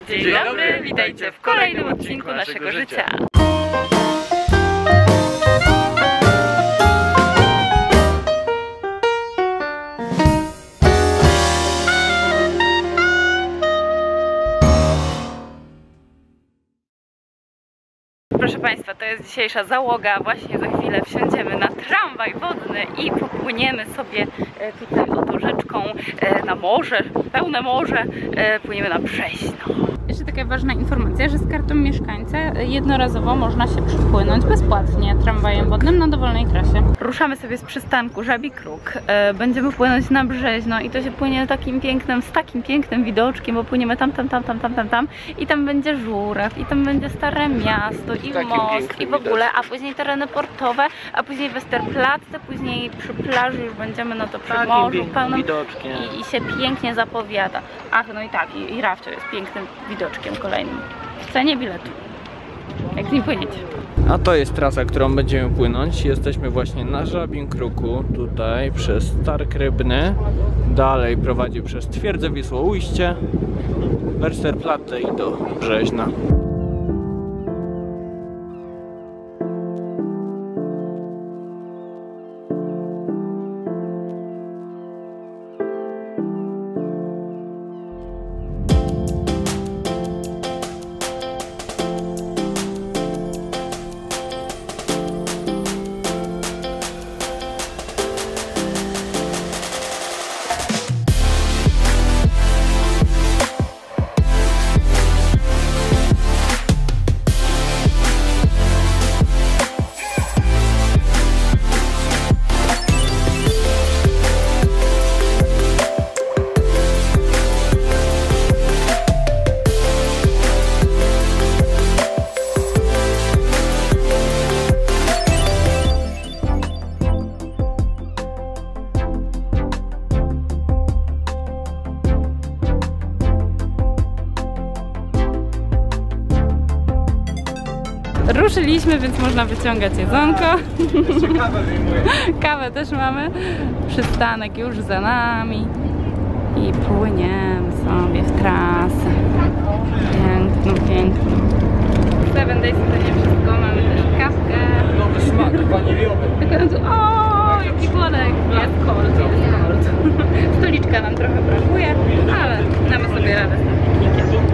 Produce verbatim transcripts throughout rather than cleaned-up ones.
Dzień, Dzień dobry, dobry, witajcie w kolejnym odcinku naszego życia. Proszę Państwa, to jest dzisiejsza załoga. Właśnie za chwilę wsiądziemy na tramwaj wodny i popłyniemy sobie tutaj oto rzeczką na morze, pełne morze, płyniemy na Brzeźno. Jeszcze taka ważna informacja, że z kartą mieszkańca jednorazowo można się przepłynąć bezpłatnie tramwajem wodnym na dowolnej trasie. Ruszamy sobie z przystanku Żabi Kruk. Będziemy płynąć na Brzeźno i to się płynie takim pięknym, z takim pięknym widoczkiem, bo płyniemy tam, tam, tam, tam, tam, tam, tam i tam będzie Żurew, i tam będzie Stare Miasto, i most, i w ogóle, a później tereny portowe, a później Westerplatte, później przy plaży już będziemy no to przy takim morzu pełnym i, i się pięknie zapowiada. Ach, no i tak, i, i rafcio jest pięknym widoczkiem kolejnym w cenie biletu, jak z nim płyniecie. A to jest trasa, którą będziemy płynąć. Jesteśmy właśnie na Żabim Kruku, tutaj przez Stark Rybny. Dalej prowadzi przez Twierdzę Wisłoujście, Westerplatte i do Brzeźna. Ruszyliśmy, więc można wyciągać jedzonko. Kawę też mamy. Przystanek już za nami. I płyniemy sobie w trasę. Piękną, piękną. Seven Days to nie wszystko. Mamy też kawkę. Nowy smak waniliowy. O, jaki płonek. Jest cold, jest cold. Stoliczka nam trochę brakuje, ale damy sobie radę z tym piknikiem.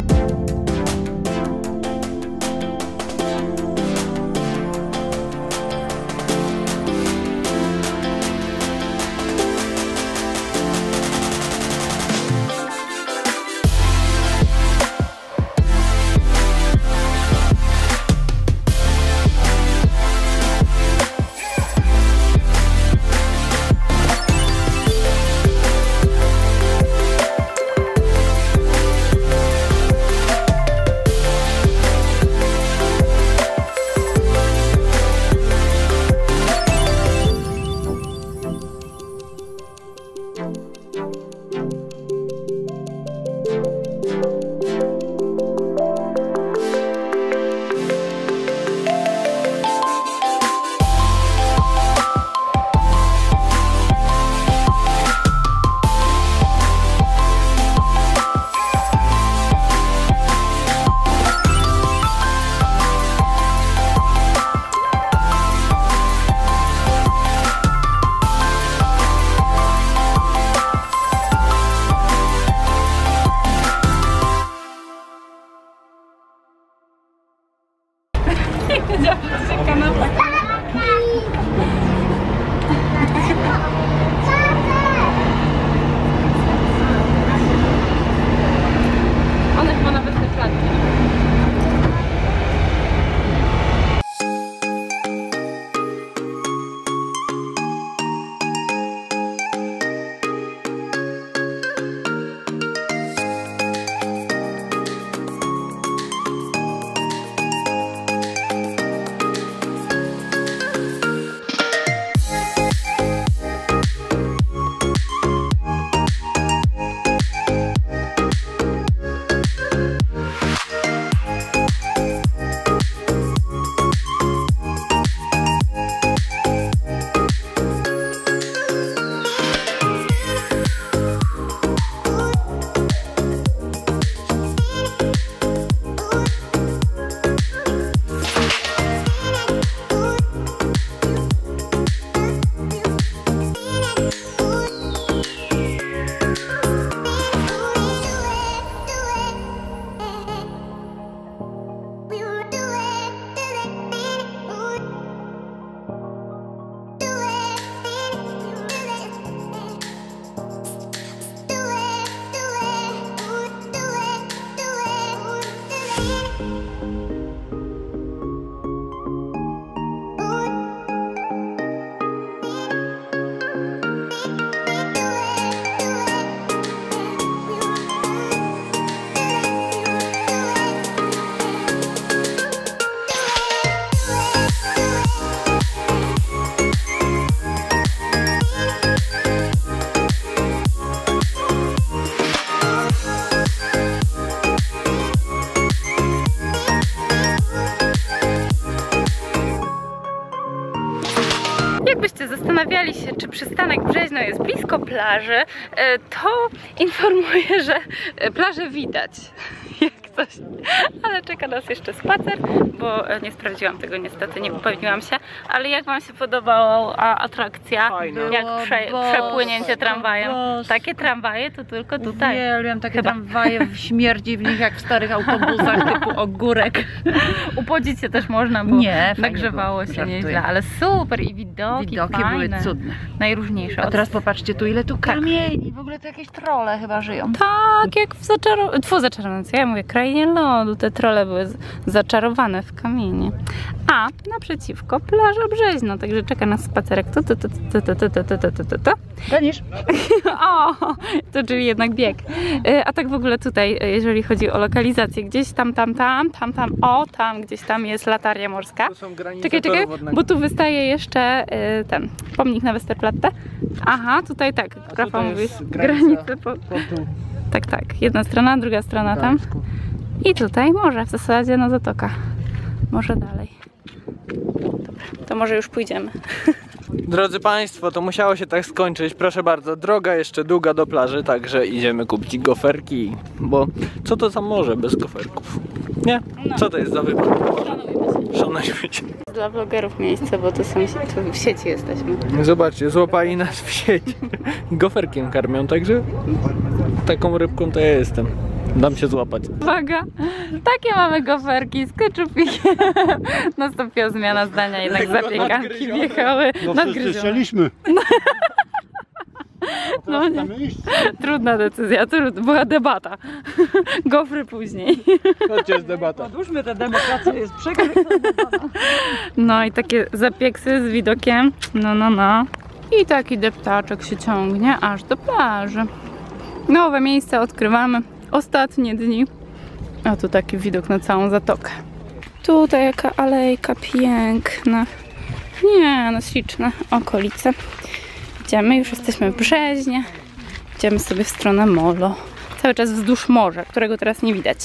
Wiedziałam, że się kanapa. One chyba nawet nie płatne. zastanawiali się, czy przystanek Brzeźno jest blisko plaży, e, to informuję, że e, plażę widać. Jak coś. Ale czeka nas jeszcze spacer, bo e, nie sprawdziłam tego niestety, nie upewniłam się. Ale jak wam się podobała a, atrakcja? Fajna. Jak prze, bosko, przepłynięcie tramwajem? bosko. Takie tramwaje to tylko tutaj. Uwielbiam takie Chyba. tramwaje, śmierdzi w nich jak w starych autobusach typu ogórek. Upodzić się też można, bo Nie, fajnie nagrzewało było, się żartuję. nieźle, ale super i widoki, Widoki fajne. były cudne. Najróżniejsze. A teraz popatrzcie tu, ile tu kamieni. W ogóle to jakieś trolle chyba żyją. Tak, jak w zaczarowanej, tfu, zaczarowanej, ja mówię, krainie lodu, te trole były z- zaczarowane w kamienie. A naprzeciwko plaża Brzeźno, także czeka nas spacerek. Tu, tu, tu, tu, tu, tu, tu, tu, tu, tu, tu, tu. Ganisz? O, to czyli jednak bieg. E, A tak w ogóle tutaj, e, jeżeli chodzi o lokalizację, gdzieś tam, tam, tam, tam, tam, o, tam, gdzieś tam jest latarnia morska. To są granice Czekaj, czekaj, toru wodnego. bo tu wystaje jeszcze e, ten pomnik na Westerplatte. Aha, tutaj tak, A Rafał tutaj mówi, jest granica granice po... portu Tak, tak, jedna strona, druga strona tam. Gdańsku. I tutaj morze, w zasadzie no zatoka. Może dalej. Dobra, to może już pójdziemy. Drodzy Państwo, to musiało się tak skończyć. Proszę bardzo, droga jeszcze długa do plaży, także idziemy kupić goferki. Bo co to za morze bez goferków? Nie? Co to jest za wybór? Szanujmy się. Dla vlogerów miejsce, bo to są tu w sieci jesteśmy. Zobaczcie, złapali nas w sieć. Goferkiem karmią, także taką rybką to ja jestem. Dam się złapać. Uwaga, takie mamy goferki z keczupikiem. Nastąpiła zmiana zdania, jednak zapiekanki wjechały. No wszyscy nadgryzione. chcieliśmy. No nie, trudna decyzja, trud, była debata. Gofry później. To jest debata. Odłóżmy tę demokrację, jest przekry. No i takie zapieksy z widokiem, no no no. I taki deptaczek się ciągnie aż do plaży. Nowe miejsca odkrywamy, ostatnie dni. A tu taki widok na całą zatokę. Tutaj jaka alejka piękna. Nie, no śliczne okolice. Idziemy, już jesteśmy w Brzeźnie. Idziemy sobie w stronę molo. Cały czas wzdłuż morza, którego teraz nie widać.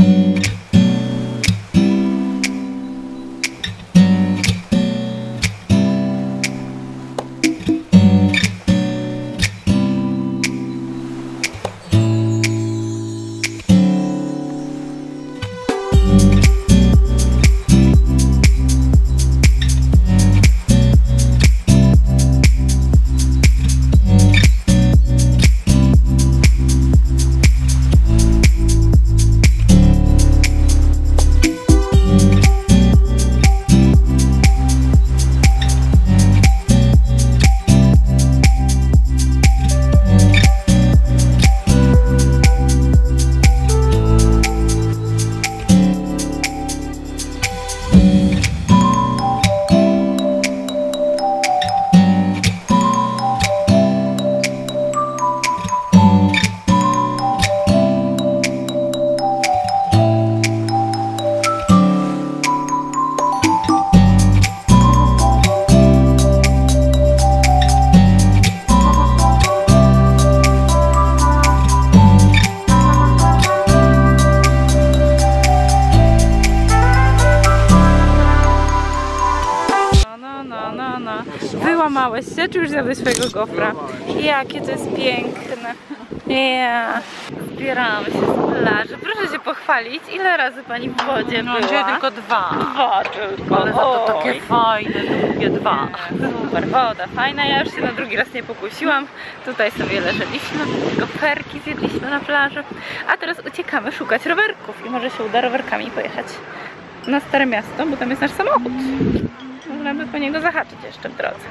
Wyłamałeś się, czy już zjadłeś swojego gofra? Jakie to jest piękne. Yeah. Zbieramy się z plaży. Proszę się pochwalić, ile razy pani w wodzie No, była? gdzie tylko dwa. Dwa tylko. Ale za to takie Oj. fajne, długie dwa. Super, woda fajna. Ja już się na drugi raz nie pokusiłam. Tutaj sobie leżeliśmy, goferki zjedliśmy na plaży. A teraz uciekamy szukać rowerków i może się uda rowerkami pojechać na Stare Miasto, bo tam jest nasz samochód. Można by po niego zahaczyć jeszcze w drodze.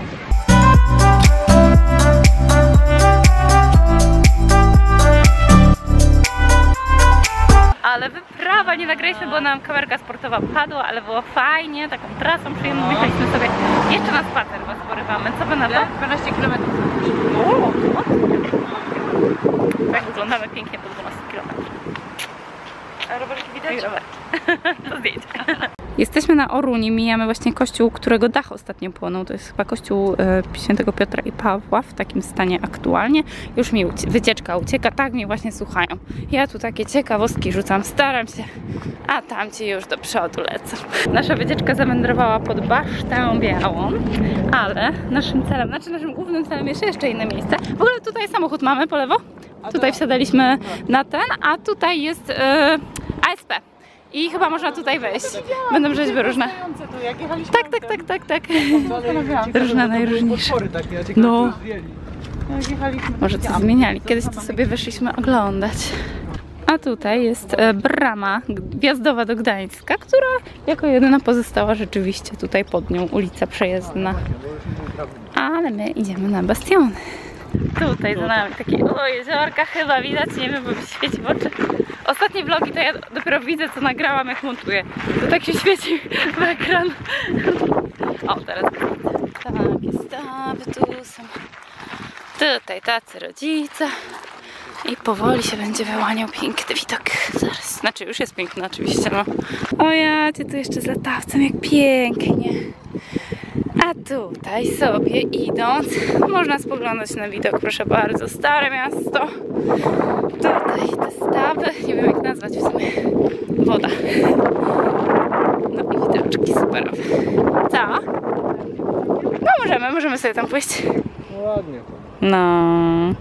Ale wyprawa, nie nagraliśmy, bo nam kamerka sportowa padła, ale było fajnie, taką trasą przyjemną. Wyjechaliśmy sobie jeszcze na spacer, was porywamy. Co by na to? dwanaście kilometrów. O, tak wyglądamy pięknie po dwunastu kilometrach. A rowerki widać? To zdjęcie. Jesteśmy na Oruni, mijamy właśnie kościół, którego dach ostatnio płonął. To jest chyba kościół e, świętego Piotra i Pawła w takim stanie aktualnie. Już mi ucie wycieczka ucieka, tak mnie właśnie słuchają. Ja tu takie ciekawostki rzucam, staram się, a tamci już do przodu lecą. Nasza wycieczka zawędrowała pod Basztę Białą, ale naszym celem, znaczy naszym głównym celem jest jeszcze inne miejsce. W ogóle tutaj samochód mamy po lewo. Tutaj wsiadaliśmy na ten, a tutaj jest yy, A S P. I chyba można tutaj wejść. Będą rzeźby różne. Tak, tak, tak, tak, tak. Różne, najróżniejsze. No. Może coś zmieniali. Kiedyś to sobie wyszliśmy oglądać. A tutaj jest brama wjazdowa do Gdańska, która jako jedyna pozostała rzeczywiście tutaj pod nią, ulica przejezdna. Ale my idziemy na bastiony. Tutaj za nami takie o, jeziorka chyba widać, nie wiem, bo mi świeci w oczy. Ostatnie vlogi to ja dopiero widzę, co nagrałam, jak montuję. To tak się świeci w ekran. O, teraz takie stawy tu są. Tutaj tacy rodzice. I powoli się będzie wyłaniał piękny widok. Zaraz, znaczy już jest piękny oczywiście, no. O ja, tu jeszcze z latawcem, jak pięknie. A tutaj sobie idąc, można spoglądać na widok, proszę bardzo, Stare Miasto. Tutaj te stawy, nie wiem jak nazwać w sumie, woda. No i widoczki superowe. Co? No możemy, możemy sobie tam pójść. Ładnie. No.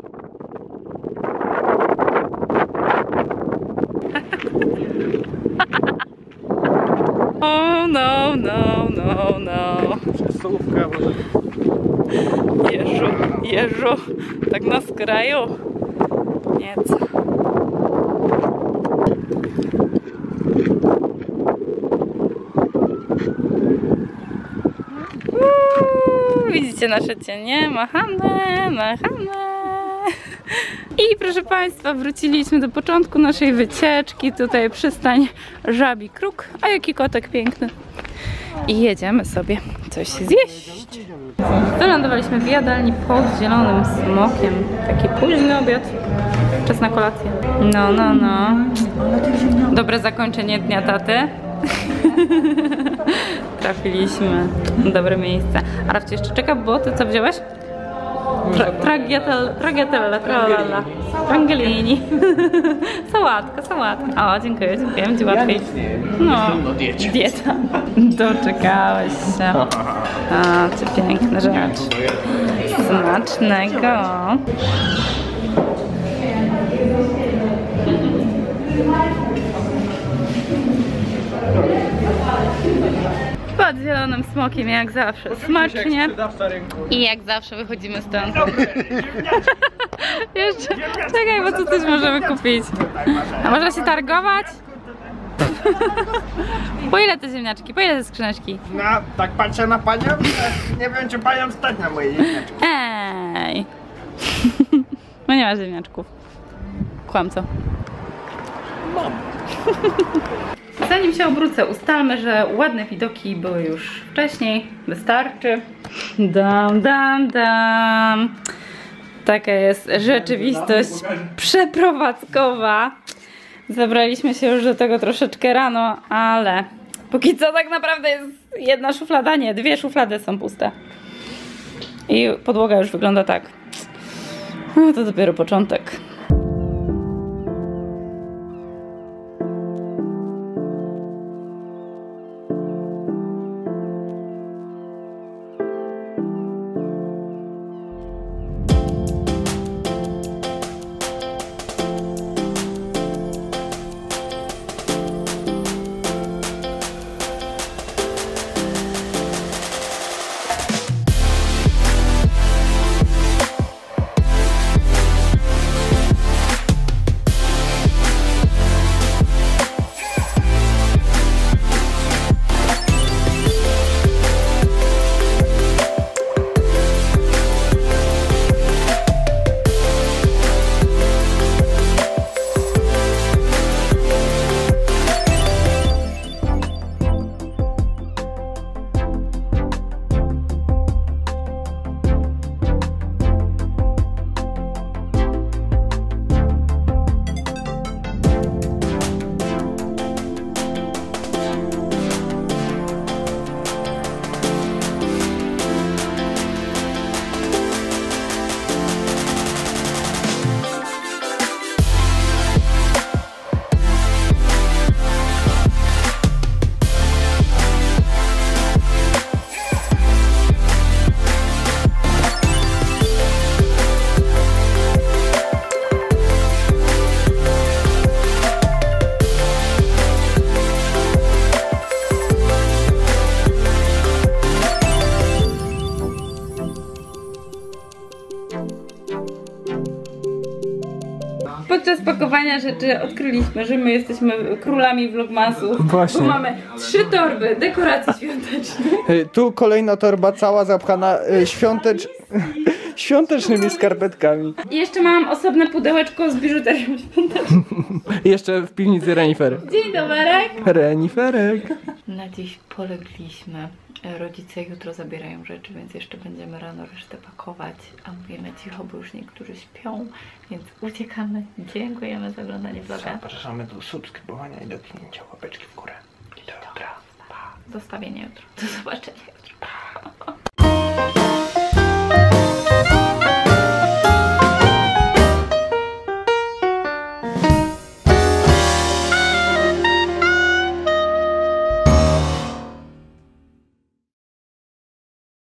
Oh no, no, no, no. Przesuwka może. Jeżu, jeżu, tak na skraju. Nieco. Uuu, widzicie nasze cienie? Machane, machane. I proszę Państwa, wróciliśmy do początku naszej wycieczki. Tutaj przystań Żabi Kruk. A jaki kotek piękny. I jedziemy sobie coś zjeść. Wylądowaliśmy w jadalni pod Zielonym Smokiem. Taki późny obiad. Czas na kolację. No, no, no. Dobre zakończenie dnia taty. Trafiliśmy. Dobre miejsce. A Rafcie jeszcze czeka, bo ty co wziąłeś? Tragiatella, tragiatella, tralala. Angelini. Sałatka, sałatka. O, dziękuję, dziękuję, będzie łatwiej. No, dieta. Doczekałeś się. A, co piękna rzecz. Smacznego. Pod Zielonym Smokiem jak zawsze smacznie i jak zawsze wychodzimy stąd. Jeszcze, czekaj, bo tu coś możemy kupić. A można się targować? Po ile te ziemniaczki? Po ile te skrzyneczki? No, tak patrzę na panią, nie wiem czy panią stać na moje ziemniaczki. Ej! No nie ma ziemniaczków. Kłamco. Mam. Zanim się obrócę, ustalmy, że ładne widoki były już wcześniej. Wystarczy. Dam, dam, dam. Taka jest rzeczywistość przeprowadzkowa. Zabraliśmy się już do tego troszeczkę rano, ale póki co tak naprawdę jest jedna szuflada, nie, dwie szuflady są puste. I podłoga już wygląda tak. No to dopiero początek. pakowania rzeczy odkryliśmy, że my jesteśmy królami vlogmasu. Właśnie. Bo mamy trzy torby dekoracji świątecznych. Y, Tu kolejna torba cała zapchana y, świątecz... świątecznymi skarpetkami. I jeszcze mam osobne pudełeczko z biżuterią świąteczną. Jeszcze w piwnicy renifery. Dzień dobry. Reniferek. Na dziś polegliśmy. Rodzice jutro zabierają rzeczy, więc jeszcze będziemy rano resztę pakować. A mówimy cicho, bo już niektórzy śpią, więc uciekamy. Dziękujemy za oglądanie vloga. Zapraszamy do subskrybowania i do kliknięcia łapeczki w górę. I do jutra. Pa. Zostawienie jutro. Do zobaczenia jutro.